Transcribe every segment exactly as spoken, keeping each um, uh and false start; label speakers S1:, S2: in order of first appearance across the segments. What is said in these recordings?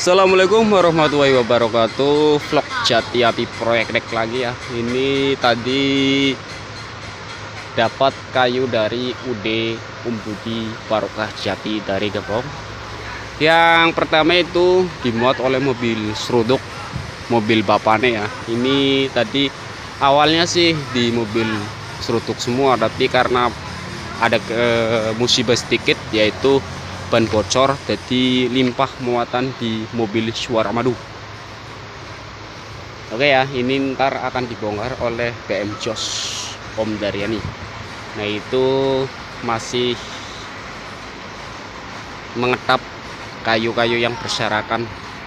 S1: Assalamualaikum warahmatullahi wabarakatuh. Vlog Jati Api Proyek Dek lagi ya. Ini tadi dapat kayu dari U D Om Budi Barokah Jati dari Depok. Yang pertama itu dimuat oleh mobil seruduk, mobil bapaknya ya. Ini tadi awalnya sih di mobil seruduk semua, tapi karena ada ke musibah sedikit, yaitu ban bocor, jadi limpah muatan di mobil Suara Madu. Oke ya, ini ntar akan dibongkar oleh B M Jos Om Daryani. Nah itu masih mengetap kayu-kayu yang berserakan.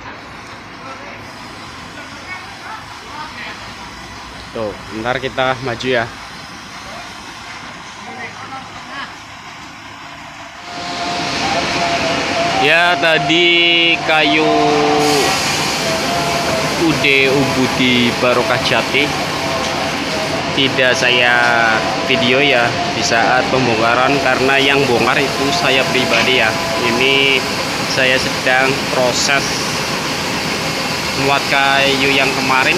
S1: Tuh, ntar kita maju ya. Ya, tadi kayu U D Om Budi Barokah Jati tidak saya video ya di saat pembongkaran, karena yang bongkar itu saya pribadi ya. Ini saya sedang proses muat kayu yang kemarin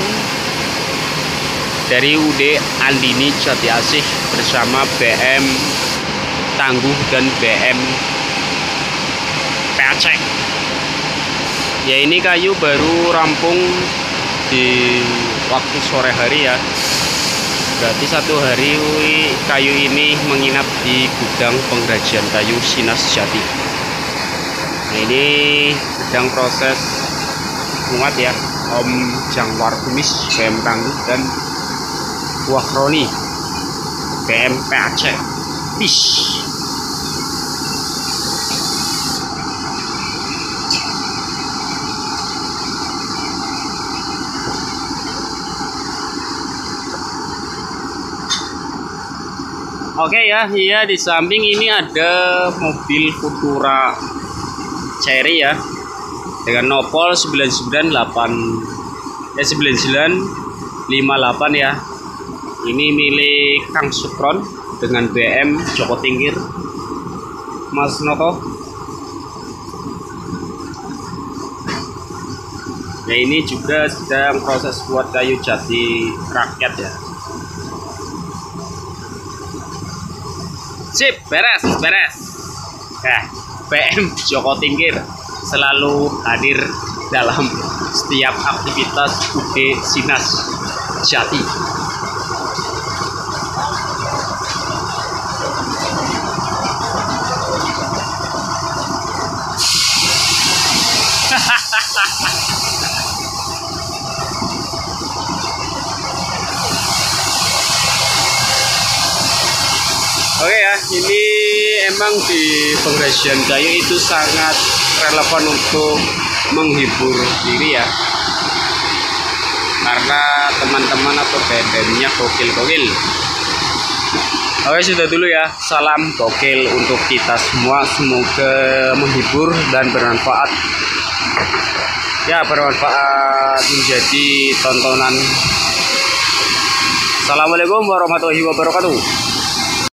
S1: dari U D Andini Jati Asih bersama B M Tangguh dan B M P A C. Ya, ini kayu baru rampung di waktu sore hari ya. Berarti satu hari kayu ini menginap di gudang pengrajin kayu Sinas Jati. Nah, ini sedang proses muat ya. Om Jangwar Kumis B M Tangguh dan Wahroni B M P A C. Bis. Oke ya, iya di samping ini ada mobil Futura Cherry ya, dengan nopol sembilan sembilan delapan ya sembilan sembilan lima delapan ya. Ini milik Kang Sukron dengan B M Joko Tingkir Mas Noto. Nah, ini juga sedang proses buat kayu jati rakyat ya. Sip, beres, beres. Nah, B M Joko Tingkir selalu hadir dalam setiap aktivitas U D Sinas Jati. Oke ya, ini emang di pengrajin kayu itu sangat relevan untuk menghibur diri ya, karena teman-teman atau band-bandnya gokil-gokil. Oke, sudah dulu ya, salam gokil untuk kita semua, semoga menghibur dan bermanfaat ya, bermanfaat menjadi tontonan. Assalamualaikum warahmatullahi wabarakatuh.